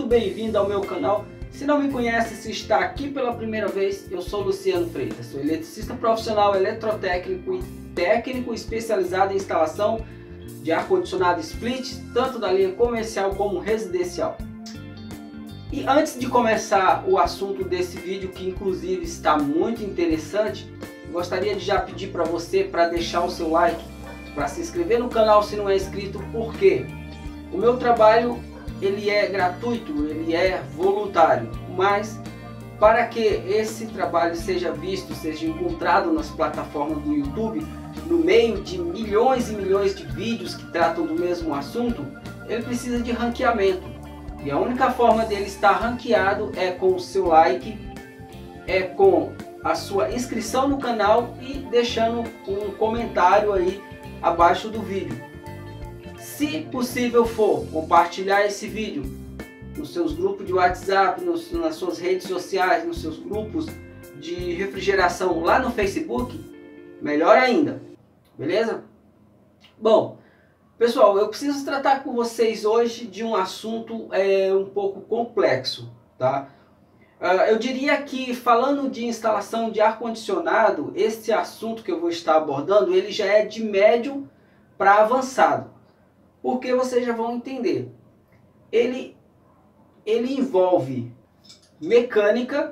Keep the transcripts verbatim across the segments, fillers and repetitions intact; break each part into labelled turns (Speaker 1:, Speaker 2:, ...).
Speaker 1: bem-vindo ao meu canal. Se não me conhece, se está aqui pela primeira vez, eu sou Luciano Freitas, sou eletricista profissional, eletrotécnico e técnico especializado em instalação de ar-condicionado split, tanto da linha comercial como residencial. E antes de começar o assunto desse vídeo, que inclusive está muito interessante, gostaria de já pedir para você para deixar o seu like, para se inscrever no canal se não é inscrito, porque o meu trabalho ele é gratuito, ele é voluntário, mas para que esse trabalho seja visto, seja encontrado nas plataformas do YouTube, no meio de milhões e milhões de vídeos que tratam do mesmo assunto, ele precisa de ranqueamento. E a única forma dele estar ranqueado é com o seu like, é com a sua inscrição no canal e deixando um comentário aí abaixo do vídeo. Se possível for, compartilhar esse vídeo nos seus grupos de WhatsApp, nos, nas suas redes sociais, nos seus grupos de refrigeração lá no Facebook, melhor ainda, beleza? Bom, pessoal, eu preciso tratar com vocês hoje de um assunto é, um pouco complexo, tá? Uh, eu diria que, falando de instalação de ar-condicionado, esse assunto que eu vou estar abordando, ele já é de médio para avançado. Porque vocês já vão entender. Ele, ele envolve mecânica,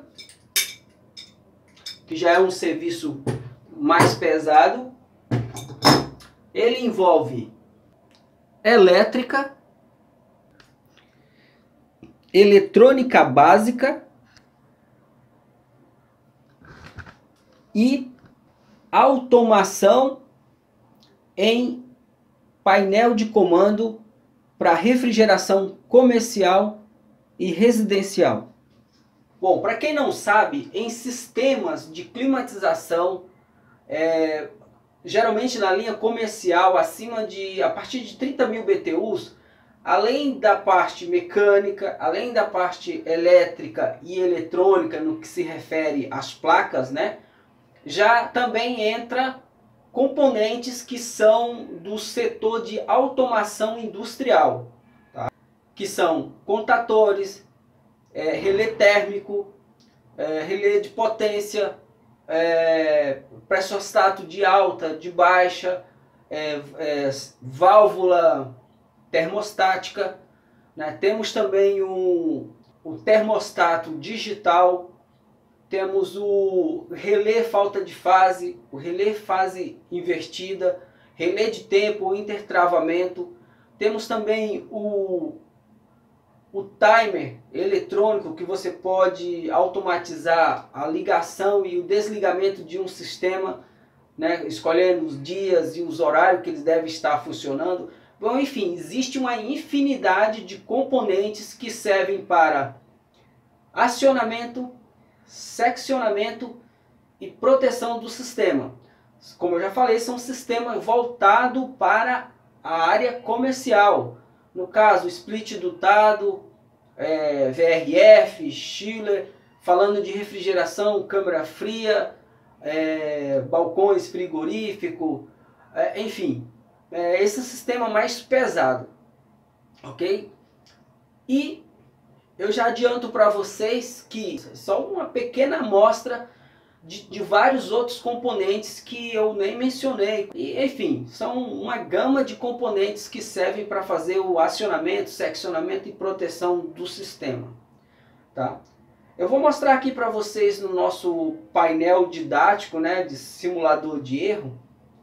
Speaker 1: que já é um serviço mais pesado. Ele envolve elétrica, eletrônica básica e automação em painel de comando para refrigeração comercial e residencial. Bom, para quem não sabe, em sistemas de climatização, é, geralmente na linha comercial, acima de, a partir de trinta mil B T Us, além da parte mecânica, além da parte elétrica e eletrônica, no que se refere às placas, né, já também entra componentes que são do setor de automação industrial, tá? Que são contatores, é, relé térmico, é, relé de potência, é, pressostato de alta, de baixa, é, é, válvula termostática, né? Temos também o, o termostato digital. Temos o relé falta de fase, o relé fase invertida, relé de tempo, intertravamento. Temos também o, o timer eletrônico, que você pode automatizar a ligação e o desligamento de um sistema, né, escolhendo os dias e os horários que eles devem estar funcionando. Bom, enfim, existe uma infinidade de componentes que servem para acionamento, seccionamento e proteção do sistema. Como eu já falei, são sistemas voltados para a área comercial. No caso, split dutado, é, V R F, chiller, falando de refrigeração, câmara fria, é, balcões frigorífico, é, enfim, é, esse sistema mais pesado, ok? E eu já adianto para vocês que só uma pequena amostra de, de vários outros componentes que eu nem mencionei. E, enfim, são uma gama de componentes que servem para fazer o acionamento, seccionamento e proteção do sistema. Tá? Eu vou mostrar aqui para vocês no nosso painel didático, né, de simulador de erro.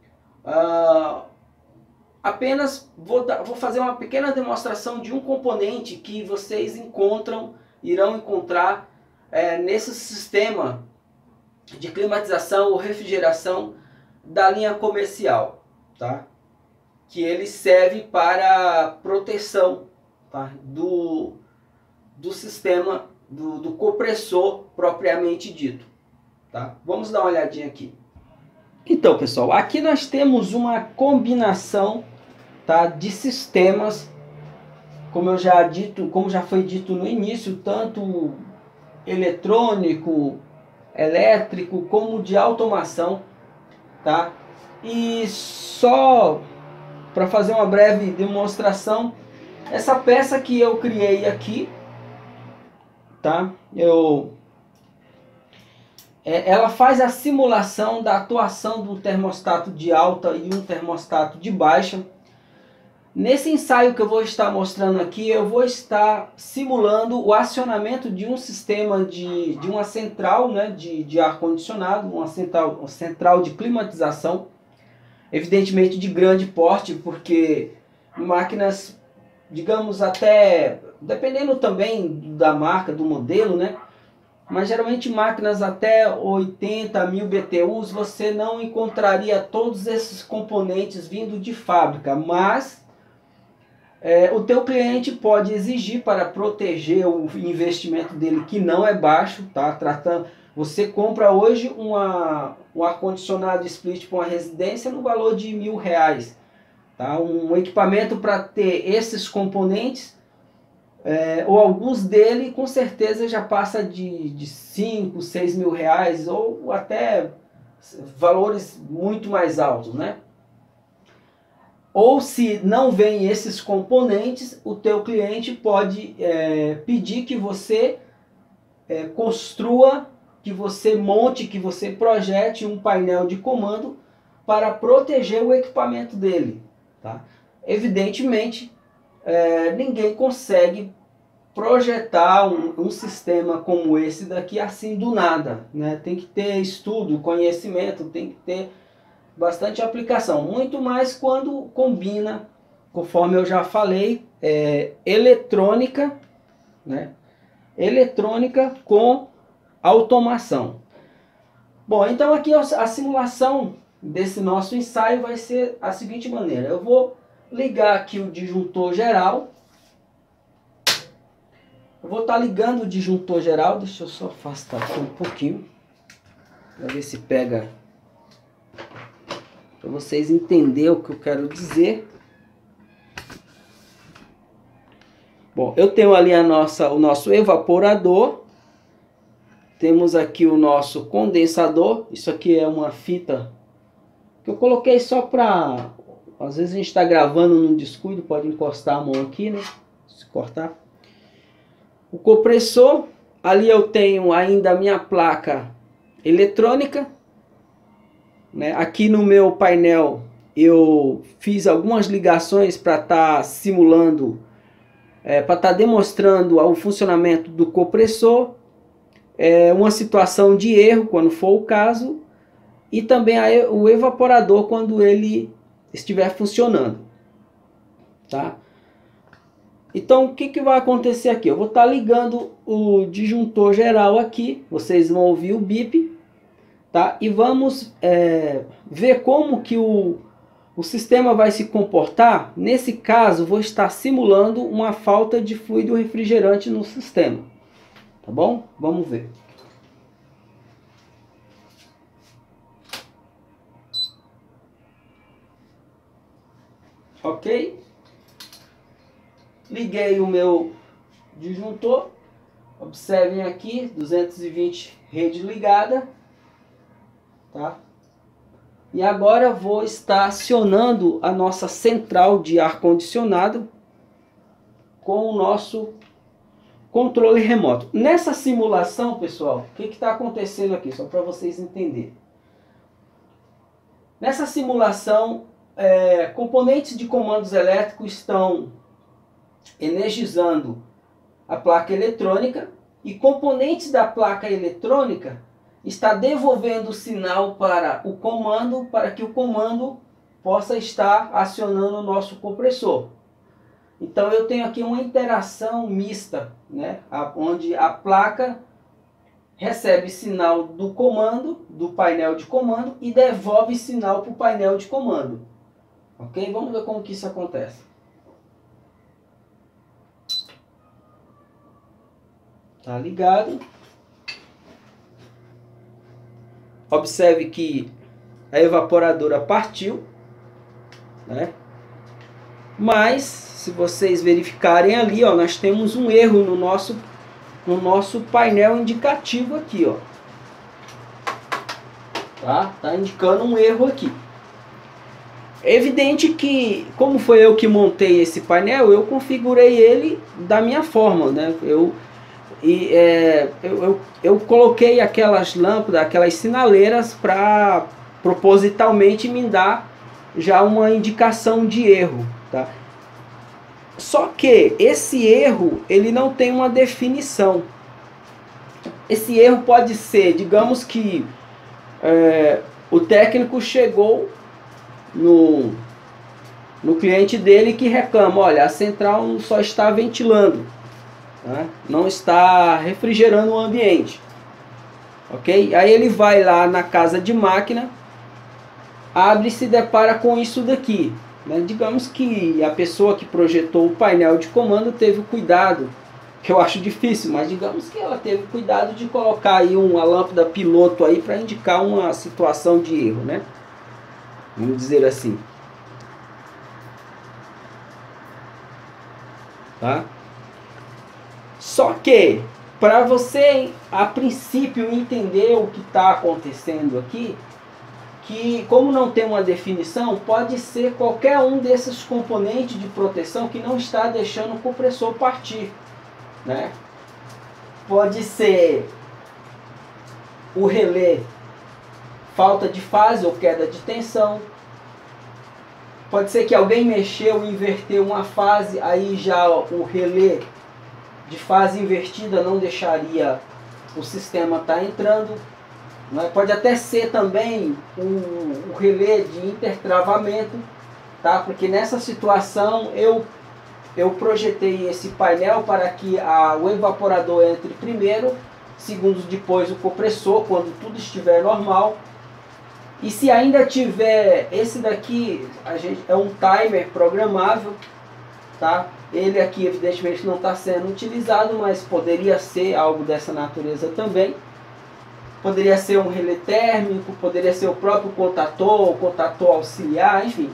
Speaker 1: Uh, Apenas vou, dar, vou fazer uma pequena demonstração de um componente que vocês encontram, irão encontrar é, nesse sistema de climatização ou refrigeração da linha comercial, tá? Que ele serve para proteção, tá? do, do sistema, do, do compressor propriamente dito. Tá? Vamos dar uma olhadinha aqui. Então, pessoal, aqui nós temos uma combinação, tá, de sistemas, como eu já dito, como já foi dito no início, tanto eletrônico, elétrico, como de automação, tá? E só para fazer uma breve demonstração, essa peça que eu criei aqui, tá? Eu, é, ela faz a simulação da atuação do termostato de alta e um termostato de baixa. Nesse ensaio que eu vou estar mostrando aqui, eu vou estar simulando o acionamento de um sistema de, de uma central, né, de, de ar-condicionado, uma central, uma central de climatização, evidentemente de grande porte, porque máquinas, digamos até, dependendo também da marca, do modelo, né, mas geralmente máquinas até oitenta mil B T Us, você não encontraria todos esses componentes vindo de fábrica, mas É, o teu cliente pode exigir para proteger o investimento dele, que não é baixo, tá? Tratando, você compra hoje uma, um ar-condicionado split para uma residência no valor de mil reais, tá? Um equipamento para ter esses componentes, é, ou alguns dele, com certeza já passa de, de cinco, seis mil reais, ou até valores muito mais altos, né? Ou se não vem esses componentes, o teu cliente pode é, pedir que você é, construa, que você monte, que você projete um painel de comando para proteger o equipamento dele, tá? Evidentemente, é, ninguém consegue projetar um, um sistema como esse daqui assim do nada, né? Tem que ter estudo, conhecimento, tem que ter bastante aplicação, muito mais quando combina, conforme eu já falei, é, eletrônica, né? Eletrônica com automação. Bom, então aqui a simulação desse nosso ensaio vai ser a seguinte maneira: eu vou ligar aqui o disjuntor geral, eu vou estar ligando o disjuntor geral, deixa eu só afastar aqui um pouquinho, para ver se pega, para vocês entenderem o que eu quero dizer. Bom, eu tenho ali a nossa, o nosso evaporador, temos aqui o nosso condensador. Isso aqui é uma fita que eu coloquei só para, às vezes a gente está gravando num descuido, pode encostar a mão aqui, né? Se cortar. O compressor, ali eu tenho ainda a minha placa eletrônica. Né? Aqui no meu painel eu fiz algumas ligações para estar tá simulando, é, para estar tá demonstrando o funcionamento do compressor, é, uma situação de erro quando for o caso, e também a, o evaporador quando ele estiver funcionando, tá? Então o que, que vai acontecer aqui? Eu vou estar tá ligando o disjuntor geral aqui, vocês vão ouvir o bip. Tá? E vamos é, ver como que o, o sistema vai se comportar. Nesse caso, vou estar simulando uma falta de fluido refrigerante no sistema. Tá bom? Vamos ver. Ok? Liguei o meu disjuntor. Observem aqui, duzentos e vinte rede ligada. Tá? E agora vou estar acionando a nossa central de ar-condicionado com o nosso controle remoto. Nessa simulação, pessoal, o que está acontecendo aqui? Só para vocês entenderem. Nessa simulação, é, componentes de comandos elétricos estão energizando a placa eletrônica e componentes da placa eletrônica está devolvendo o sinal para o comando, para que o comando possa estar acionando o nosso compressor. Então eu tenho aqui uma interação mista, né, onde a placa recebe sinal do comando, do painel de comando, e devolve sinal para o painel de comando. Ok? Vamos ver como que isso acontece. Tá ligado? Observe que a evaporadora partiu, né? Mas se vocês verificarem ali, ó, nós temos um erro no nosso, no nosso painel indicativo aqui, ó. Tá? Tá indicando um erro aqui. É evidente que, como foi eu que montei esse painel, eu configurei ele da minha forma, né? Eu E é, eu, eu, eu coloquei aquelas lâmpadas, aquelas sinaleiras para propositalmente me dar já uma indicação de erro, tá? Só que esse erro, ele não tem uma definição. Esse erro pode ser, digamos que é, o técnico chegou no, no cliente dele que reclama, olha, a central só está ventilando, tá? Não está refrigerando o ambiente. Ok? Aí ele vai lá na casa de máquina, abre e se depara com isso daqui. Né? Digamos que a pessoa que projetou o painel de comando teve o cuidado, que eu acho difícil, mas digamos que ela teve cuidado de colocar aí uma lâmpada piloto aí para indicar uma situação de erro, né? Vamos dizer assim. Tá? Só que, para você a princípio entender o que está acontecendo aqui, que como não tem uma definição, pode ser qualquer um desses componentes de proteção que não está deixando o compressor partir, né? Pode ser o relé, falta de fase ou queda de tensão. Pode ser que alguém mexeu e inverteu uma fase, aí já o relé de fase invertida não deixaria o sistema estar entrando. Pode até ser também o, o relé de intertravamento, tá? Porque nessa situação eu, eu projetei esse painel para que a, o evaporador entre primeiro, segundos depois o compressor, quando tudo estiver normal. E se ainda tiver, esse daqui a gente, é um timer programável, tá? Ele aqui evidentemente não está sendo utilizado, mas poderia ser algo dessa natureza também. Poderia ser um relé térmico, poderia ser o próprio contator, o contator auxiliar, enfim.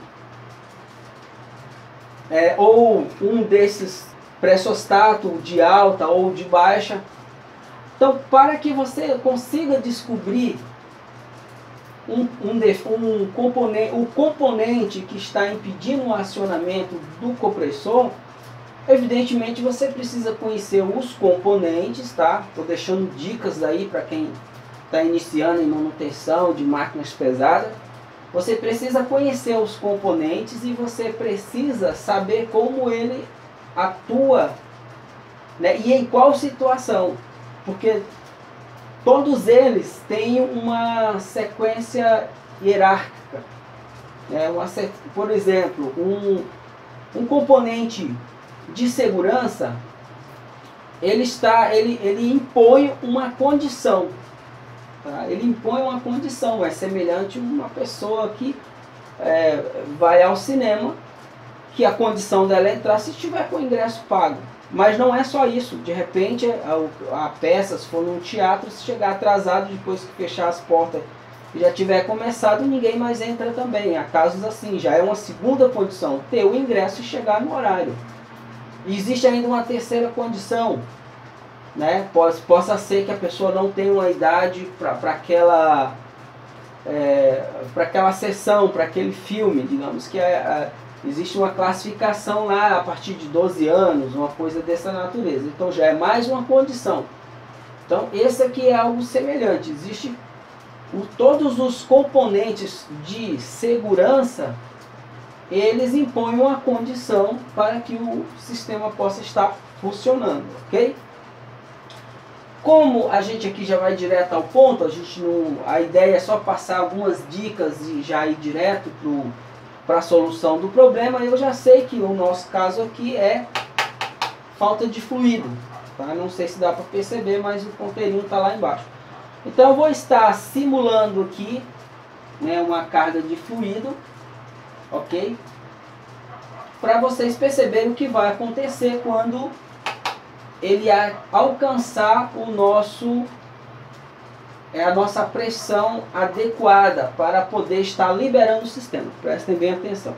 Speaker 1: É, ou um desses pressostato de alta ou de baixa. Então, para que você consiga descobrir um, um, um componente, o componente que está impedindo o acionamento do compressor, evidentemente você precisa conhecer os componentes, tá? Estou deixando dicas aí para quem está iniciando em manutenção de máquinas pesadas. Você precisa conhecer os componentes e você precisa saber como ele atua, né? E em qual situação, porque todos eles têm uma sequência hierárquica, né? Uma, por exemplo, um, um componente de segurança, ele, está, ele, ele impõe uma condição. Tá? Ele impõe uma condição, é semelhante a uma pessoa que é, vai ao cinema, que a condição dela é entrar se estiver com o ingresso pago. Mas não é só isso, de repente a, a peça, se for num teatro, se chegar atrasado depois que fechar as portas e já tiver começado, ninguém mais entra também. Há casos assim, já é uma segunda condição, ter o ingresso e chegar no horário. E existe ainda uma terceira condição, né? Possa, possa ser que a pessoa não tenha uma idade para aquela, é, para aquela sessão, para aquele filme, digamos que é, é, existe uma classificação lá a partir de doze anos, uma coisa dessa natureza. Então já é mais uma condição. Então esse aqui é algo semelhante. Existe o, todos os componentes de segurança, eles impõem uma condição para que o sistema possa estar funcionando, ok? Como a gente aqui já vai direto ao ponto, a, gente não, a ideia é só passar algumas dicas e já ir direto para a solução do problema. Eu já sei que o nosso caso aqui é falta de fluido, tá? Não sei se dá para perceber, mas o ponteirinho está lá embaixo. Então eu vou estar simulando aqui, né, uma carga de fluido, ok? Para vocês perceberem o que vai acontecer quando ele alcançar o nosso, é a nossa pressão adequada para poder estar liberando o sistema. Prestem bem atenção.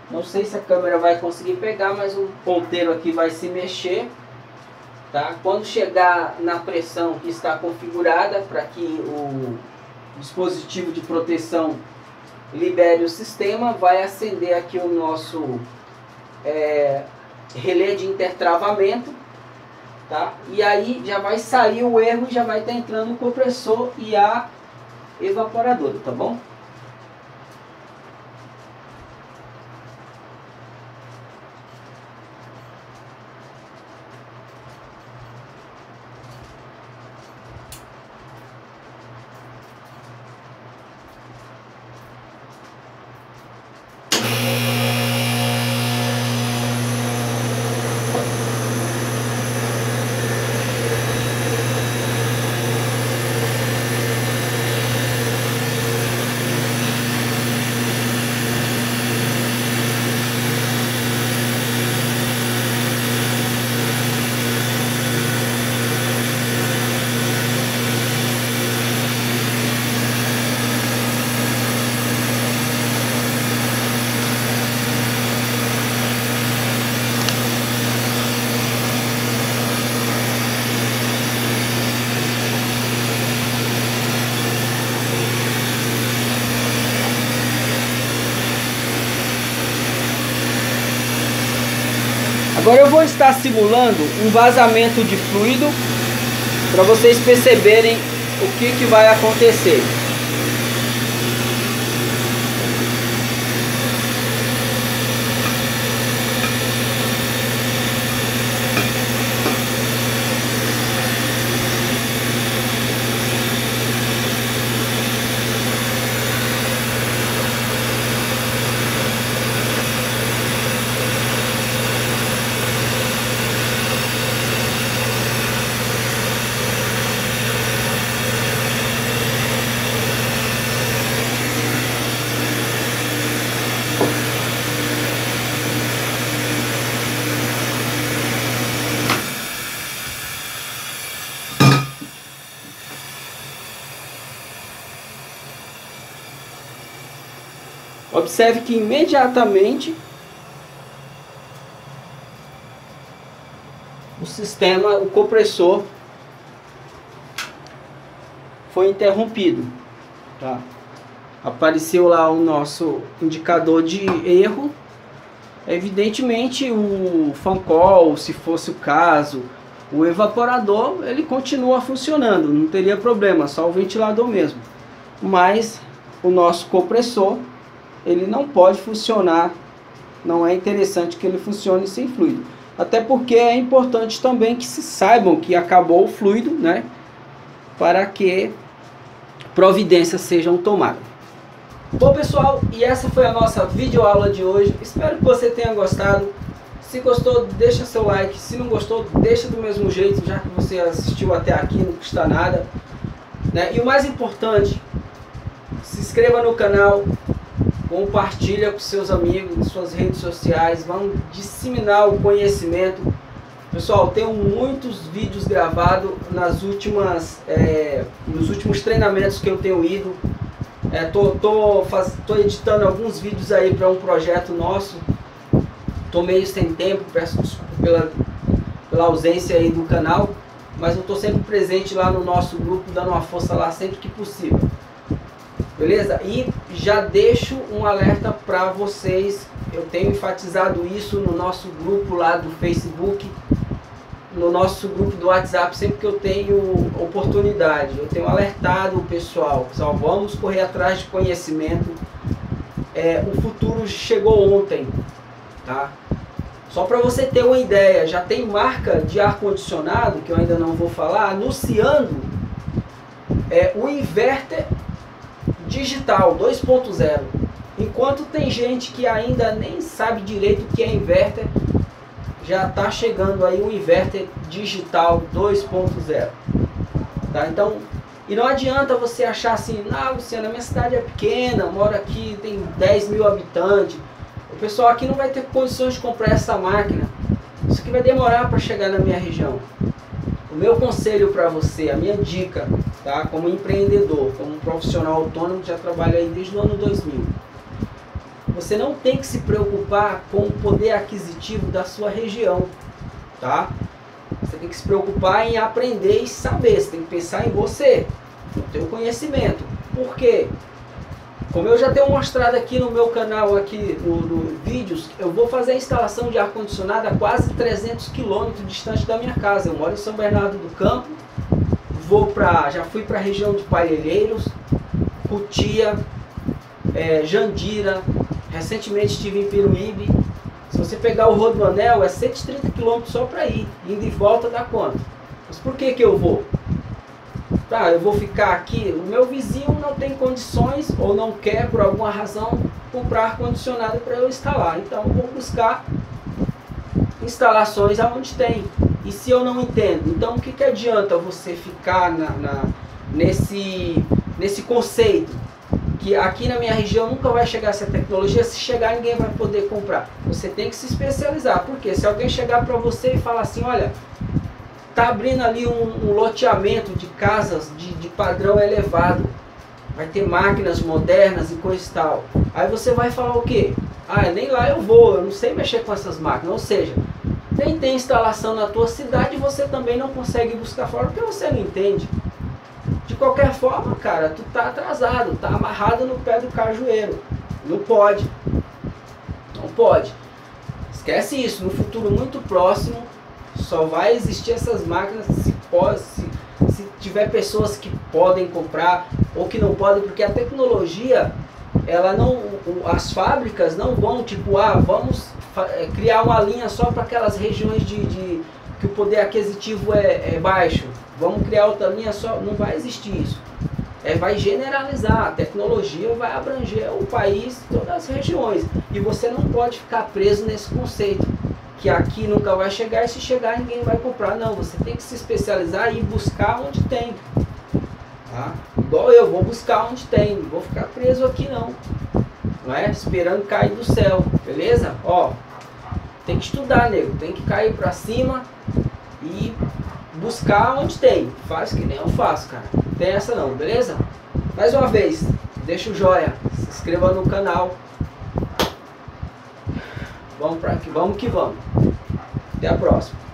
Speaker 1: Não sei se a câmera vai conseguir pegar, mas o ponteiro aqui vai se mexer. Tá? Quando chegar na pressão que está configurada para que o dispositivo de proteção libere o sistema, vai acender aqui o nosso é, relé de intertravamento, tá? E aí já vai sair o erro e já vai estar entrando o compressor e a evaporadora, tá bom? Agora eu vou estar simulando um vazamento de fluido para vocês perceberem o que, que vai acontecer. Observe que imediatamente o sistema, o compressor foi interrompido, tá? Apareceu lá o nosso indicador de erro. Evidentemente o fan coil, se fosse o caso, o evaporador, ele continua funcionando, não teria problema, só o ventilador mesmo. Mas o nosso compressor, ele não pode funcionar, não é interessante que ele funcione sem fluido. Até porque é importante também que se saibam que acabou o fluido, né? Para que providências sejam tomadas. Bom pessoal, e essa foi a nossa videoaula de hoje. Espero que você tenha gostado. Se gostou, deixa seu like. Se não gostou, deixa do mesmo jeito, já que você assistiu até aqui, não custa nada, né? E o mais importante, se inscreva no canal. Compartilha com seus amigos, suas redes sociais, vão disseminar o conhecimento. Pessoal, tenho muitos vídeos gravados nas últimas, é, nos últimos treinamentos que eu tenho ido. É, tô, tô, faz, tô editando alguns vídeos aí para um projeto nosso. Tô meio sem tempo, peço desculpa pela, pela ausência aí do canal, mas eu tô sempre presente lá no nosso grupo, dando uma força lá sempre que possível. Beleza? E já deixo um alerta para vocês, eu tenho enfatizado isso no nosso grupo lá do Facebook, no nosso grupo do WhatsApp, sempre que eu tenho oportunidade, eu tenho alertado o pessoal, pessoal, vamos correr atrás de conhecimento, é, o futuro chegou ontem, tá? Só para você ter uma ideia, já tem marca de ar-condicionado, que eu ainda não vou falar, anunciando é, o inverter digital dois ponto zero, enquanto tem gente que ainda nem sabe direito o que é inverter, já está chegando aí o inverter digital dois ponto zero, tá? Então, e não adianta você achar assim, ah, Luciano, a minha cidade é pequena, moro aqui, tem dez mil habitantes, o pessoal aqui não vai ter condições de comprar essa máquina, isso aqui vai demorar para chegar na minha região. O meu conselho para você, a minha dica, tá? Como empreendedor, como profissional autônomo, já trabalho aí desde o ano dois mil. você não tem que se preocupar com o poder aquisitivo da sua região, tá? Você tem que se preocupar em aprender e saber, você tem que pensar em você, no teu conhecimento. Por quê? Como eu já tenho mostrado aqui no meu canal, aqui no, no vídeos, eu vou fazer a instalação de ar-condicionado a quase trezentos quilômetros distante da minha casa. Eu moro em São Bernardo do Campo, vou pra, já fui para a região de Parelheiros, Cutia, é, Jandira, recentemente estive em Peruíbe. Se você pegar o Rodoanel, é cento e trinta quilômetros só para ir, indo e volta dá quanto? Mas por que que eu vou? Tá, eu vou ficar aqui, o meu vizinho não tem condições ou não quer por alguma razão comprar ar-condicionado para eu instalar, então eu vou buscar instalações aonde tem. E se eu não entendo, então o que que adianta você ficar na, na, nesse, nesse conceito que aqui na minha região nunca vai chegar essa tecnologia, se chegar ninguém vai poder comprar? Você tem que se especializar, porque se alguém chegar para você e falar assim, olha, tá abrindo ali um, um loteamento de casas de, de padrão elevado, vai ter máquinas modernas e coisa e tal, aí você vai falar o quê? Ah, nem lá eu vou, eu não sei mexer com essas máquinas. Ou seja, nem tem instalação na tua cidade, você também não consegue buscar fora porque você não entende. De qualquer forma, cara, tu tá atrasado, tá amarrado no pé do cajueiro. Não pode. Não pode. Esquece isso, no futuro muito próximo só vai existir essas máquinas se, pode, se, se tiver pessoas que podem comprar ou que não podem, porque a tecnologia, ela não, as fábricas não vão tipo, ah, vamos criar uma linha só para aquelas regiões de, de que o poder aquisitivo é, é baixo, vamos criar outra linha só, não vai existir isso. É, vai generalizar, a tecnologia vai abranger o país, todas as regiões, e você não pode ficar preso nesse conceito que aqui nunca vai chegar e se chegar ninguém vai comprar. Não, você tem que se especializar e buscar onde tem, tá? Igual eu, vou buscar onde tem, não vou ficar preso aqui não, não é? Esperando cair do céu, beleza? Ó, tem que estudar, nego, tem que cair pra cima e buscar onde tem. Faz que nem eu faço, cara, não tem essa não, beleza? Mais uma vez, deixa o joinha, se inscreva no canal. Vamos para aqui, vamos que vamos. Até a próxima.